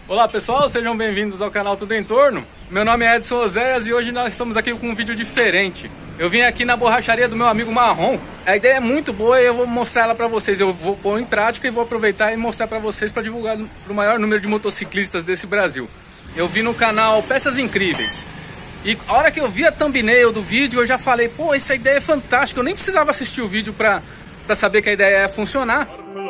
Olá pessoal, sejam bem-vindos ao canal Tudo em Torno. Meu nome é Edson Oséias e hoje nós estamos aqui com um vídeo diferente. Eu vim aqui na borracharia do meu amigo Marrom. A ideia é muito boa e eu vou mostrar ela para vocês. Eu vou pôr em prática e vou aproveitar e mostrar para vocês para divulgar para o maior número de motociclistas desse Brasil. Eu vi no canal Peças Incríveis. E a hora que eu vi a thumbnail do vídeo, eu já falei, pô, essa ideia é fantástica. Eu nem precisava assistir o vídeo para saber que a ideia ia funcionar.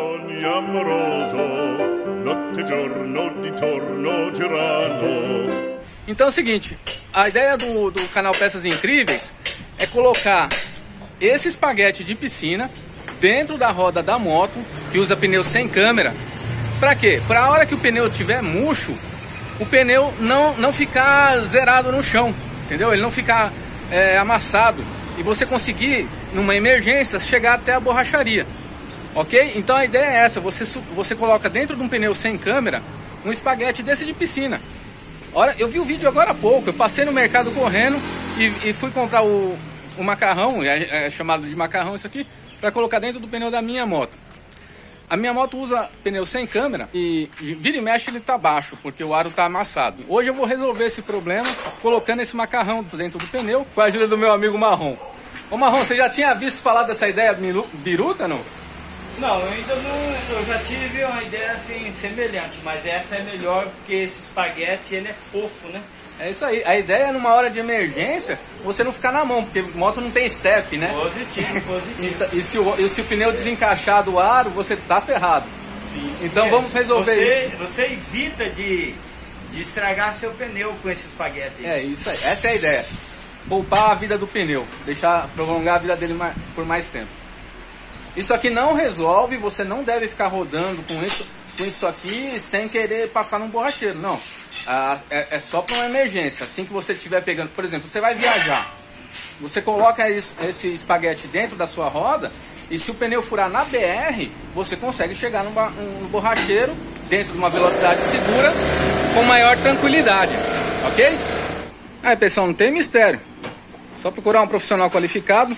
Então é o seguinte, a ideia do canal Peças Incríveis é colocar esse espaguete de piscina dentro da roda da moto, que usa pneu sem câmera. Pra quê? Pra a hora que o pneu estiver murcho, o pneu não ficar zerado no chão, entendeu? Ele não ficar amassado e você conseguir, numa emergência, chegar até a borracharia. Ok? Então a ideia é essa, você coloca dentro de um pneu sem câmera um espaguete desse de piscina. Ora, eu vi o vídeo agora há pouco, eu passei no mercado correndo e fui comprar o macarrão, é chamado de macarrão isso aqui, para colocar dentro do pneu da minha moto. A minha moto usa pneu sem câmera e vira e mexe ele tá baixo, porque o aro tá amassado. Hoje eu vou resolver esse problema colocando esse macarrão dentro do pneu com a ajuda do meu amigo Marrom. Ô Marrom, você já tinha visto falar dessa ideia biruta, não? Não, eu ainda não. Eu já tive uma ideia assim semelhante, mas essa é melhor porque esse espaguete ele é fofo, né? É isso aí. A ideia é numa hora de emergência você não ficar na mão, porque moto não tem step, né? Positivo, positivo. E se o pneu desencaixar do aro, você tá ferrado. Sim. Então vamos resolver isso. Você evita de estragar seu pneu com esse espaguete aí. É isso aí. Essa é a ideia. Poupar a vida do pneu, prolongar a vida dele por mais tempo. Isso aqui não resolve, você não deve ficar rodando com isso aqui sem querer passar num borracheiro, não. É só para uma emergência. Assim que você estiver pegando, por exemplo, você vai viajar, você coloca esse espaguete dentro da sua roda e se o pneu furar na BR, você consegue chegar no borracheiro dentro de uma velocidade segura com maior tranquilidade, ok? Aí pessoal, não tem mistério, só procurar um profissional qualificado.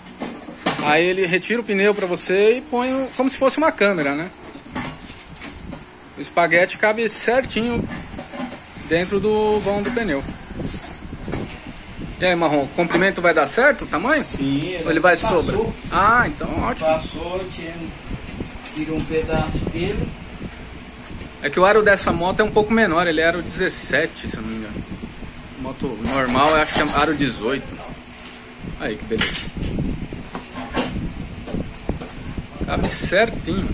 Aí ele retira o pneu para você e põe como se fosse uma câmera, né? O espaguete cabe certinho dentro do vão do pneu. E aí, Marrom, o comprimento vai dar certo o tamanho? Sim. Ou ele vai sobrar? Ah, então ótimo. Passou, tira um pedaço dele. É que o aro dessa moto é um pouco menor, ele é aro 17, se eu não me engano. Moto normal, eu acho que é aro 18. Aí, que beleza. Cabe certinho.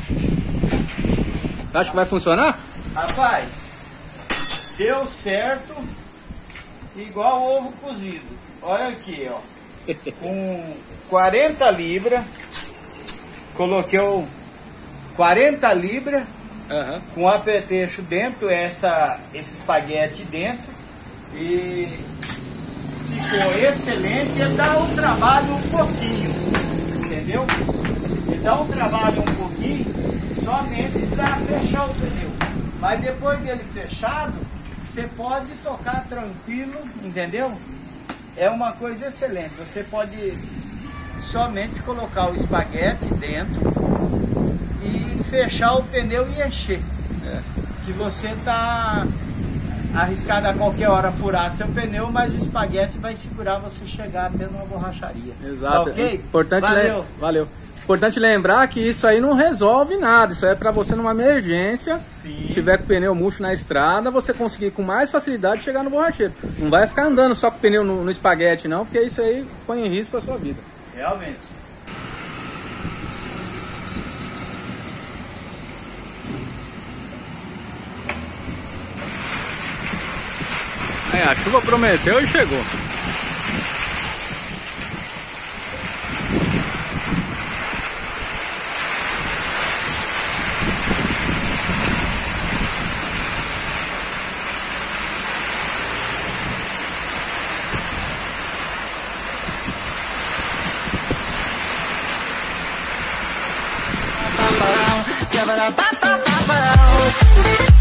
Acha que vai funcionar? Rapaz, deu certo igual ovo cozido. Olha aqui, ó. Com 40 libras, coloquei 40 libras com apetrecho dentro, esse espaguete dentro, e ficou excelente. E dá um trabalho um pouquinho, entendeu? Dá um trabalho um pouquinho somente para fechar o pneu, mas depois dele fechado você pode tocar tranquilo, entendeu? É uma coisa excelente. Você pode somente colocar o espaguete dentro e fechar o pneu e encher, que você está arriscado a qualquer hora furar seu pneu, mas o espaguete vai segurar você chegar até numa borracharia. Exato. Ok? Importante. Valeu. Importante lembrar que isso aí não resolve nada, isso aí é para você numa emergência. Sim. Se tiver com o pneu murcho na estrada, você conseguir com mais facilidade chegar no borracheiro. Não vai ficar andando só com o pneu no espaguete não, porque isso aí põe em risco a sua vida. Realmente. Aí, a chuva prometeu e chegou. Ba-ba-ba-ba-ba-ba